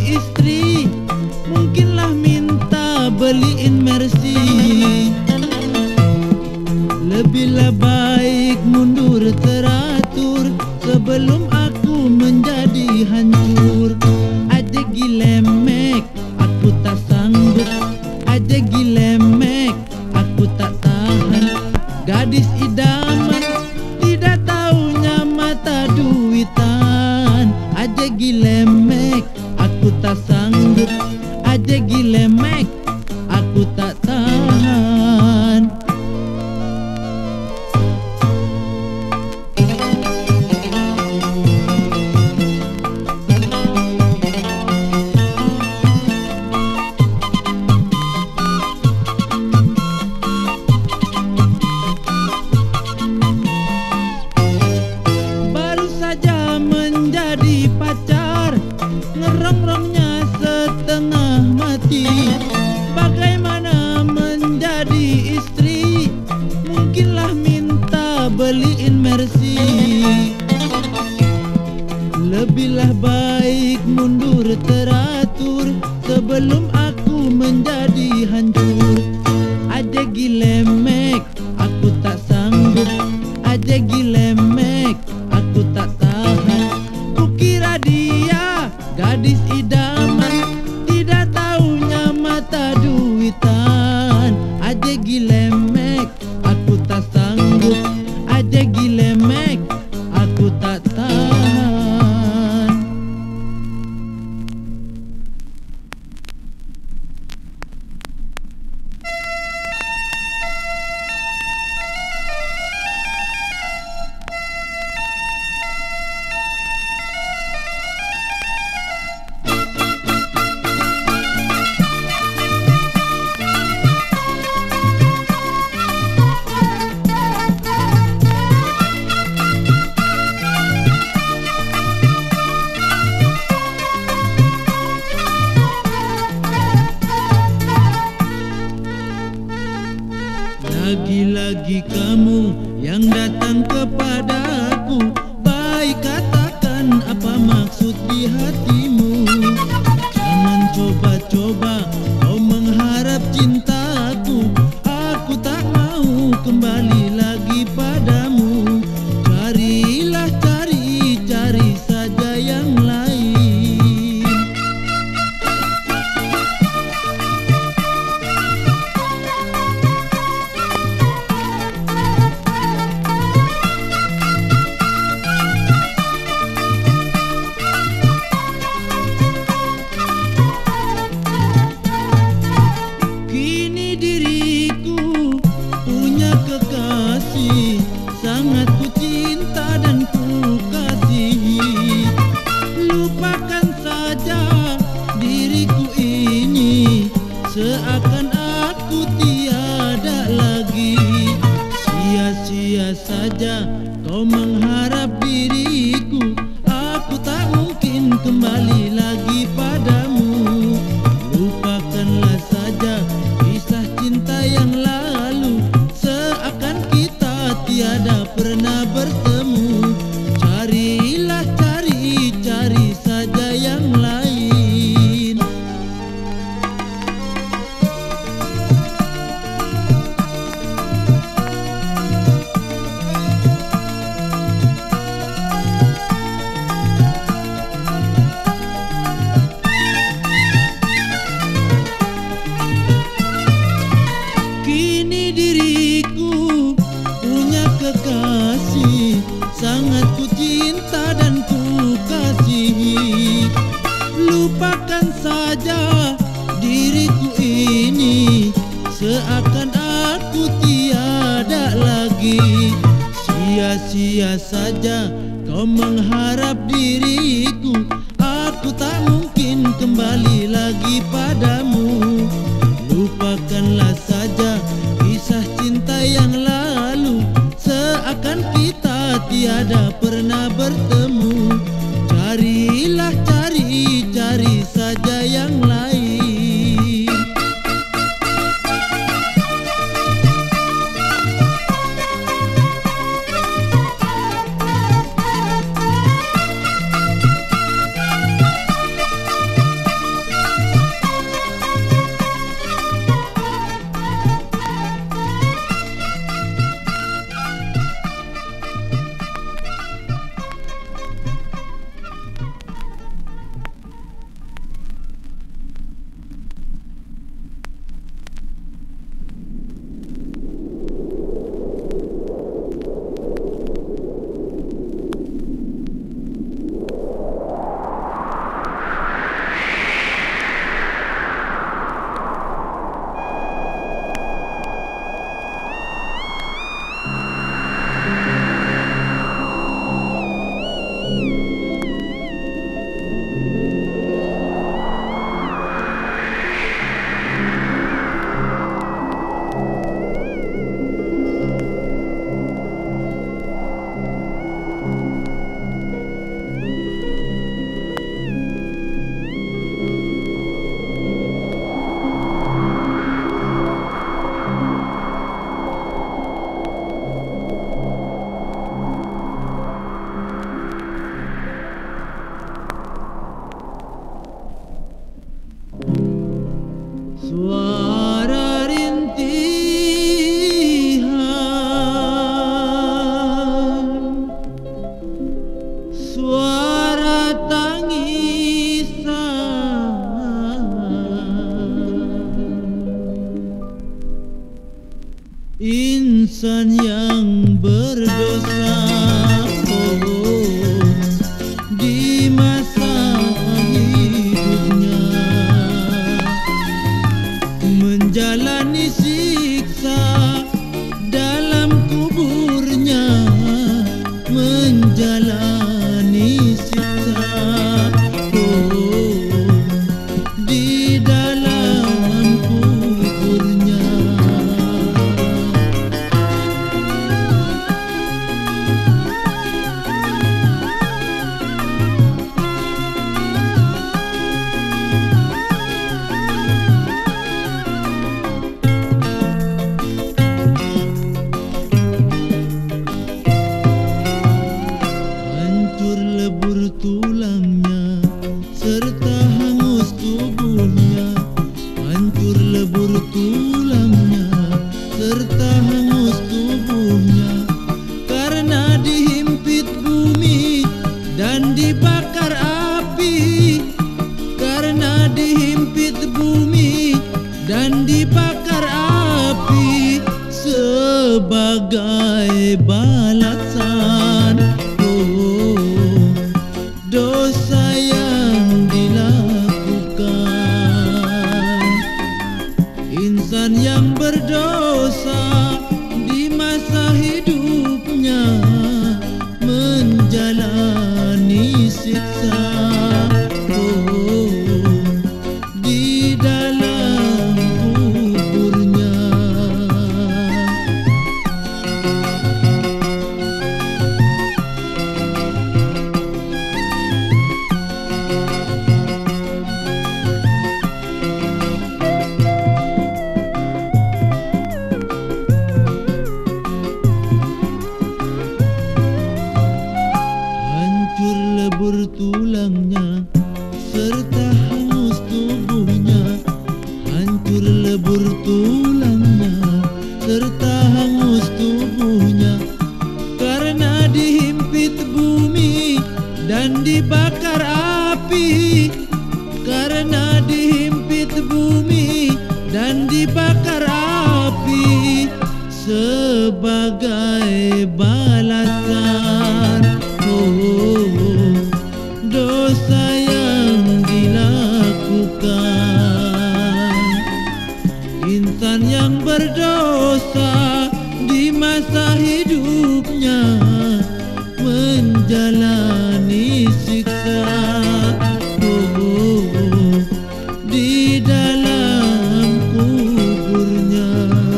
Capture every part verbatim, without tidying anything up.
istri, mungkinlah minta beliin Mercy. Lebihlah baik mundur teratur sebelum aku menjadi hancur. Aja gilemek, aku tak sanggup. Aja gilemek, aku tak tahan. Gadis idaman, tidak taunya mata duitan. Aja gilemek, aku tak sanggup. Aja gilemek, aku tak tahan. Menjadi pacar, ngerongrongnya setengah mati. Bagaimana menjadi istri, mungkinlah minta beliin Mercy. Lebihlah baik mundur teratur sebelum aku menjadi hancur. Aja gilemek, aku tak sanggup. Aja gilemek, aku tak tahan. Kukira dia gadis idaman, tidak taunya mata duitan. Aja gilemek, aku tak sanggup. Aja gilemek, aku tak tahan. Lagi-lagi kamu yang datang kepadaku, baik katakan apa maksud di hatimu. Jangan coba-coba kau mengharap cintaku, aku tak mau kembali lagi padamu. Carilah, cari, cari saja yang lain. Sangat ku cinta dan ku kasihi. Lupakan saja diriku ini, seakan aku tiada lagi. Sia-sia saja kau mengharap diriku, aku tak mungkin kembali lagi padamu. Lupakanlah saja kisah cinta yang lalu, seakan kita tiada pernah bertemu. Carilah, cari, cari saja yang lain. Kini diriku punya kekasih, sangat ku cinta dan ku kasihi. Lupakan saja diriku ini, seakan aku tiada lagi. Sia-sia saja kau mengharap diriku, aku tak mungkin kembali lagi padamu. Lupakanlah saja kisah cinta yang lalu, seakan kita tiada pernah bertemu. Carilah, cari, cari saja yang lain. Suara rintihan, suara tangisan, insan yang berdosa oh, di masa hidupnya menjalani siksa dalam kuburnya, menjalani siksa oh, di dalam kuburnya. Hancur lebur tulangnya serta hangus tubuhnya, hancur lebur tulangnya serta hangus tubuhnya, karena dihimpit bumi dan dibakar api, karena dihimpit bumi dan dibakar api, sebagai balasan oh, dosa yang dilakukan. Insan yang berdosa di masa hidupnya menjalani siksa oh, di dalam kuburnya. Hancur lebur tulangnya serta hangus tubuhnya, hancur lebur tulangnya serta hangus tubuhnya, karena dihimpit bumi dan dibakar api, karena dihimpit bumi dan dibakar api, sebagai balasan oh, dosa yang dilakukan. Insan yang berdosa di masa hidupnya menjalani siksa oh, di dalam kuburnya.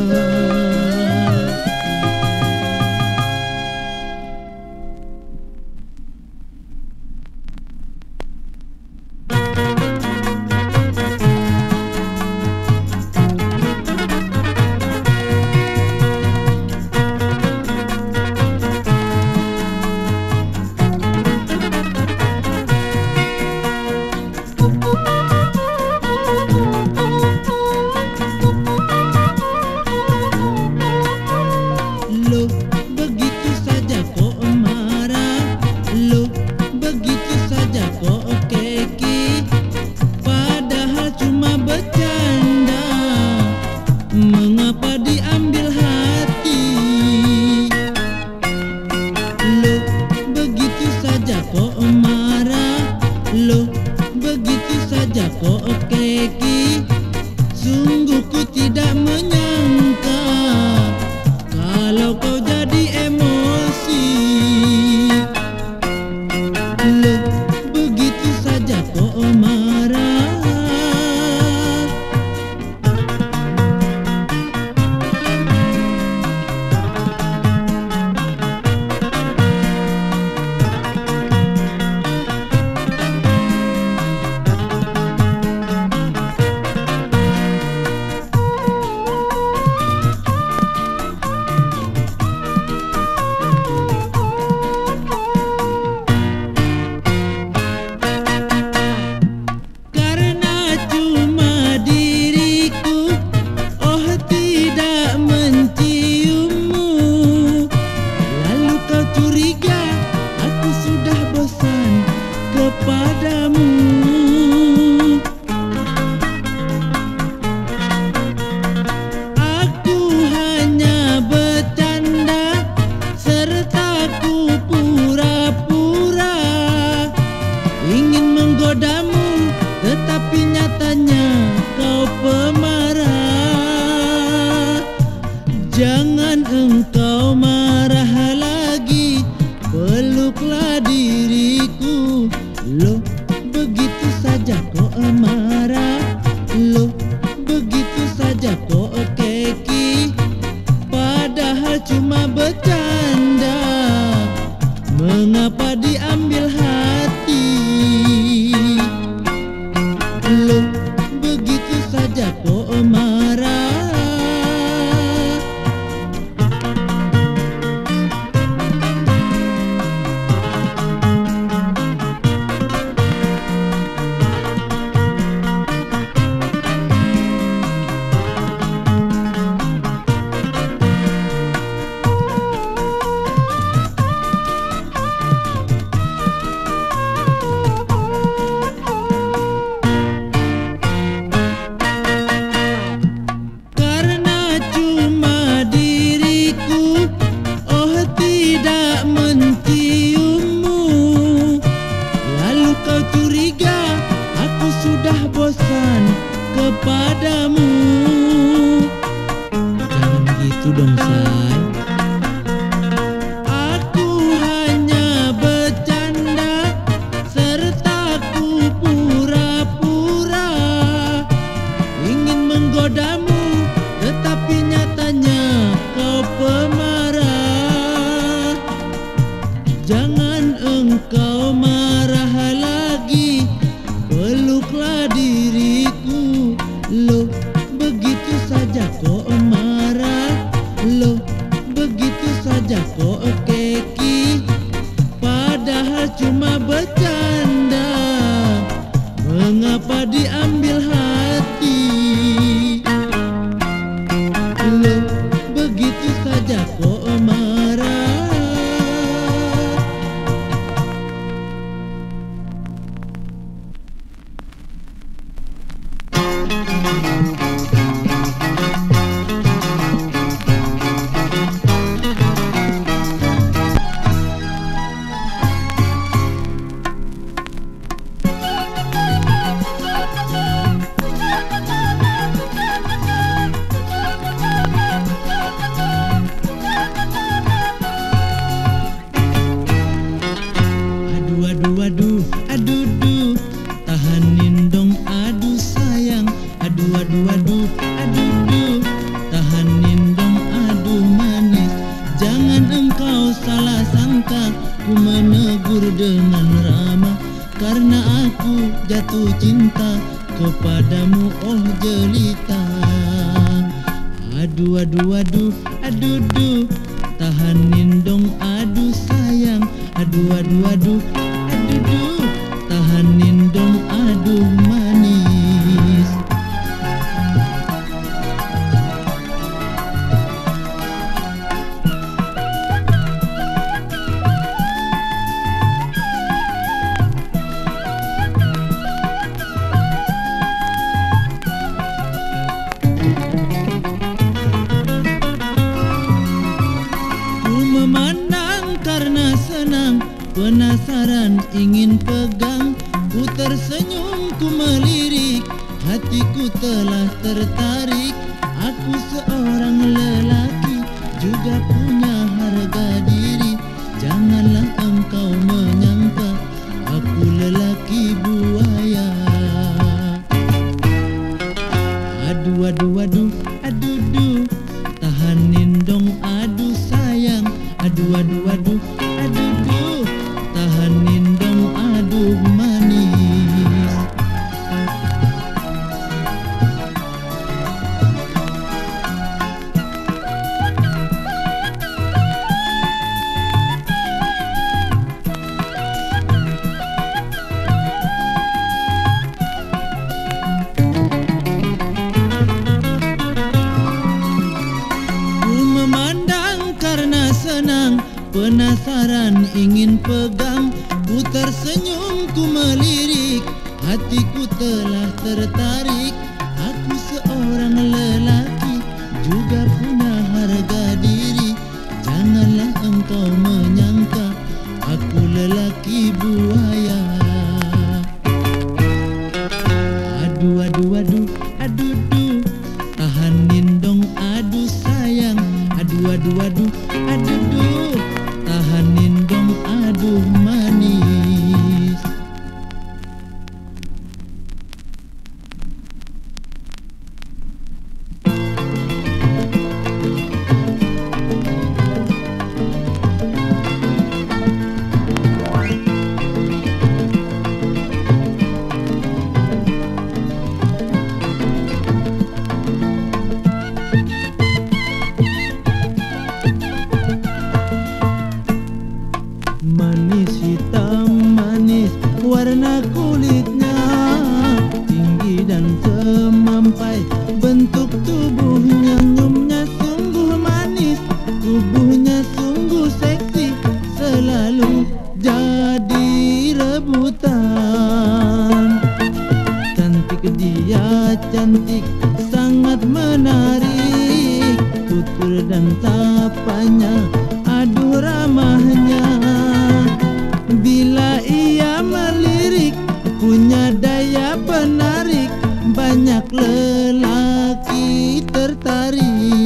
Loh, begitu saja kok marah, loh, begitu saja kok keki, padahal cuma bercanda, mengapa diambil hati? Loh, begitu saja kok marah, loh, begitu saja kok keki, sungguh ku tidak menyangka kalau kau jadi emosi. Loh, begitu saja kok marah. pesan kepadamu. Jangan gitu dong, say. Aku hanya bercanda serta ku pura-pura ingin menggodamu, tetapi nyatanya kau pemarah. Jangan engkau marah lagi, peluklah diriku. Loh, begitu saja kok marah. Loh, begitu saja kok keki, padahal cuma bercanda. Mengapa diambil hati? Loh, begitu saja kok marah. Aduh, aduh, aduh, aduh, tahanin dong, aduh sayang. Aduh, aduh, aduh, aduh, aduh, tahanin dong, aduh manis. Jangan engkau salah sangka, ku menegur dengan ramah, karena aku jatuh cinta kepadamu, oh jelita. Aduh, aduh, aduh, aduh, aduh, tahanin dong, aduh sayang. Aduh, aduh, aduh, aduh, aduh, tahanin dong, aduh manis. Ku memandang karena senang, penasaran ingin pegang. Ku tersenyum, ku melirik, hatiku telah tertarik. Aku seorang lelaki, juga punya harga diri. Janganlah engkau menyangka aku lelaki buaya. Aduh, aduh, aduh, aduh, aduh, tahanin dong, aduh sayang. Aduh, aduh, aduh, aduh, aduh, tahanin dong, aduh manis. Ku memandang karena senang, penasaran ingin pegang. Ku tersenyum, ku melirik, hatiku telah tertarik. Aku seorang lelaki, juga punya harga diri. Janganlah engkau menyangka aku lelaki buaya. Aduh, aduh, aduh, aduh, aduh, tahanin dong, aduh sayang. Aduh, aduh, aduh, aduh, aduh, tahanin dong, aduh manis. Manis hitam manis warna kulitnya, tinggi dan semampai bentuk tubuhnya. Senyumnya sungguh manis, tubuhnya sungguh seksi, selalu jadi rebutan. Cantik dia, cantik, sangat menarik, tutur dan sapanya, aduh ramahnya. Bila ia melirik, punya daya penarik, banyak lelaki tertarik.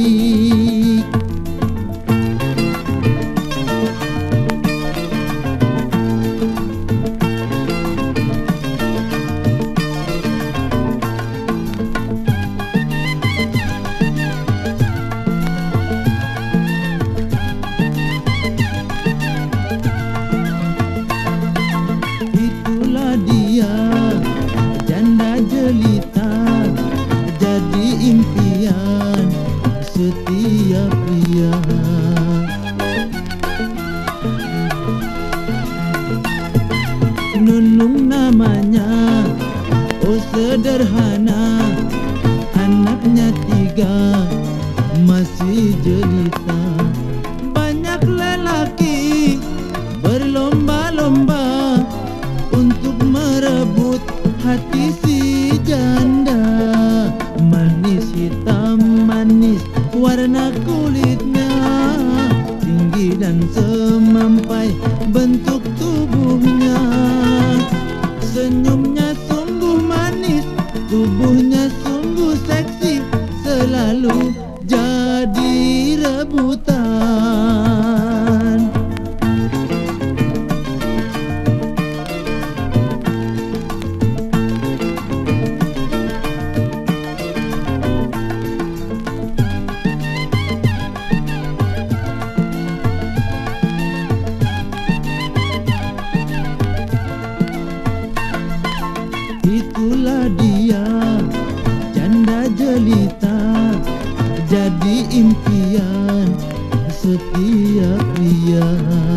Itulah dia, janda jelita, jadi impian setiap pria. Nunung namanya, oh sederhana, anaknya tiga, masih jelita. Banyak lelaki berlomba-lomba untuk merebut hati si janda. Manis hitam manis warna kulitnya, tinggi dan semampai bentuk tubuhnya. Senyumnya sungguh manis, tubuhnya sungguh seksi, selalu jadi rebutan. Itulah dia, janda jelita, jadi impian setiap pria.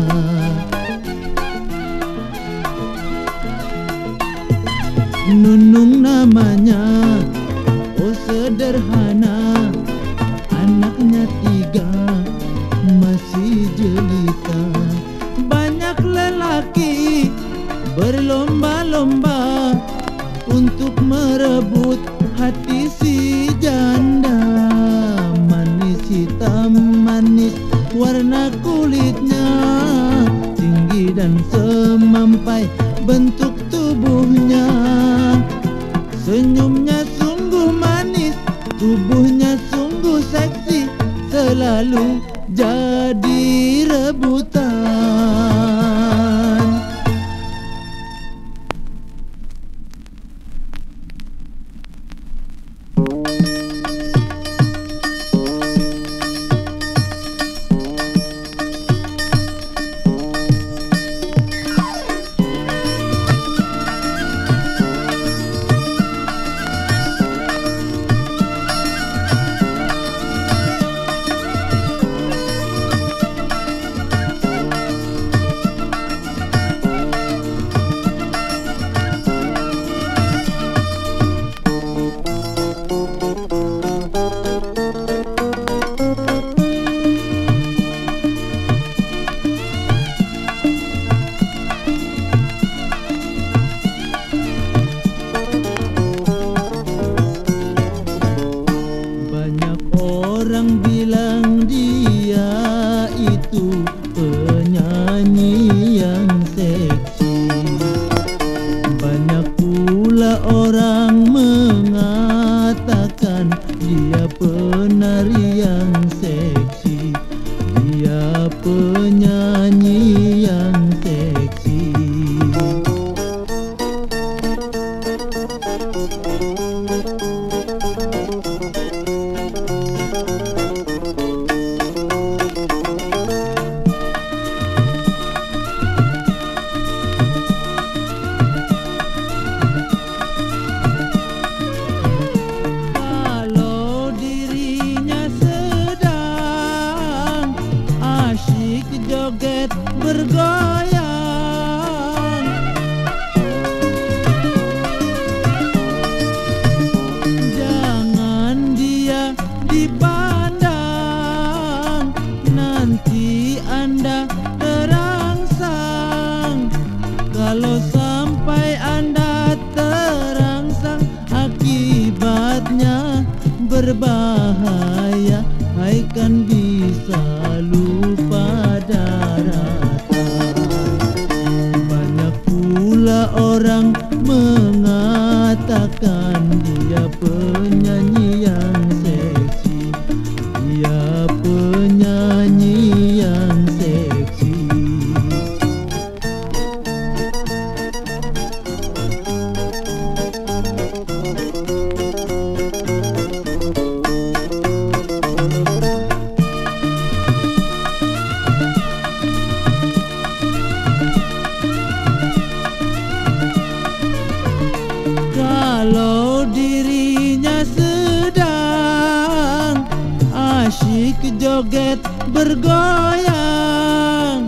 Nunung namanya, oh sederhana, anaknya tiga, masih jelita. Banyak lelaki berlomba-lomba untuk merebut hati si janda. Manis hitam manis warna kulitnya, tinggi dan semampai bentuk tubuhnya. Senyumnya sungguh manis, tubuhnya sungguh seksi, selalu jadi rebutan. Orang bilang dia itu penyanyi yang seksi. Banyak pula orang mengatakan dia penari yang seksi, dia penyanyi yang seksi. Joget bergoyang, jangan dia dipandang, nanti Anda terangsang. Kalau sampai Anda terangsang, akibatnya berbahaya. Hai kan bisa lupa daratan. Banyak pula orang mengatakan dia joget bergoyang.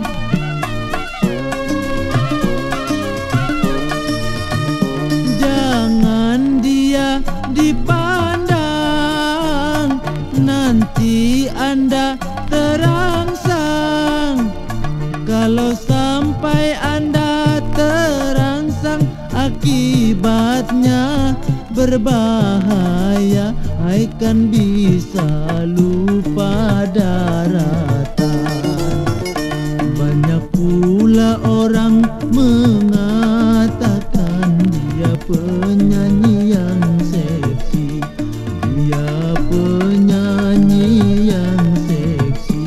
Jangan dia dipandang, nanti Anda terangsang. Kalau sampai Anda terangsang, akibatnya berbahaya. Hai, kan bisa lupa daratan. Banyak pula orang mengatakan dia penyanyi yang seksi, dia penyanyi yang seksi.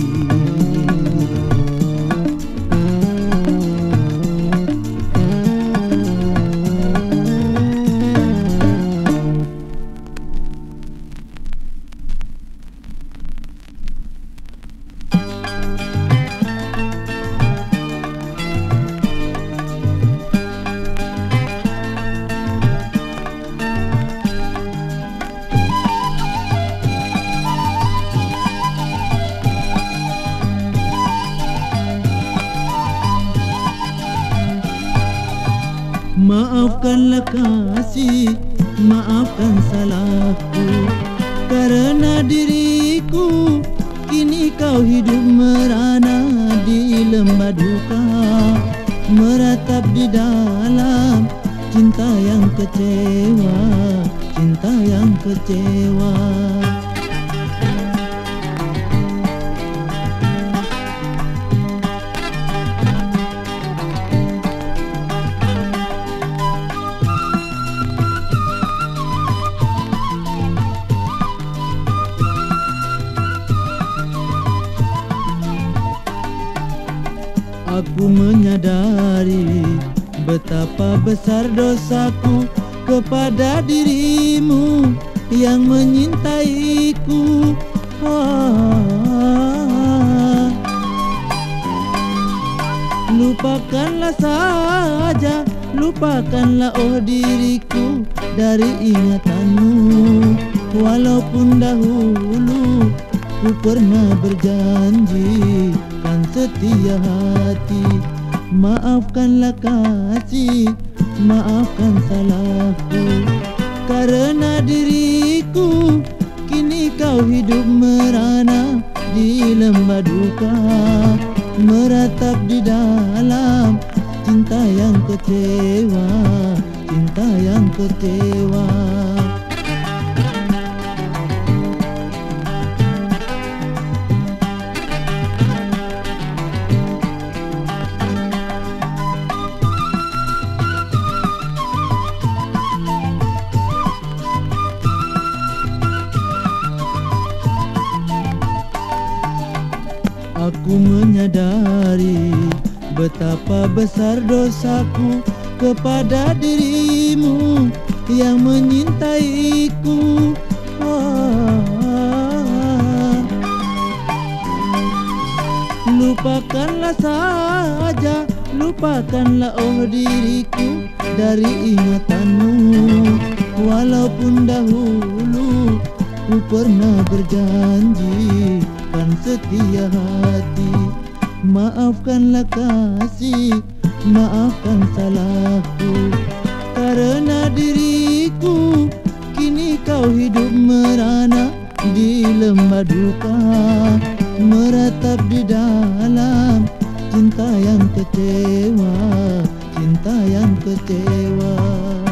Maafkanlah kasih, maafkan salahku, karena diriku kini kau hidup merana di lembah duka, meratap di dalam cinta yang kecewa, cinta yang kecewa. Aku menyadari betapa besar dosaku kepada dirimu yang menyintaiku. Ah, lupakanlah saja, lupakanlah oh diriku dari ingatanmu. Walaupun dahulu ku pernah berjanji kan setia hati. Maafkanlah kasih, maafkan salahku, karena diriku kini kau hidup merana di lembah duka, meratap di dalam cinta yang kecewa, cinta yang kecewa. Aku menyadari betapa besar dosaku kepada dirimu yang menyintaiku. Ah, lupakanlah saja, lupakanlah oh diriku dari ingatanmu. Walaupun dahulu ku pernah berjanji kan setia hati. Maafkanlah kasih, maafkan salahku, karena diriku kini kau hidup merana di lembah duka, meratap di dalam cinta yang kecewa, cinta yang kecewa.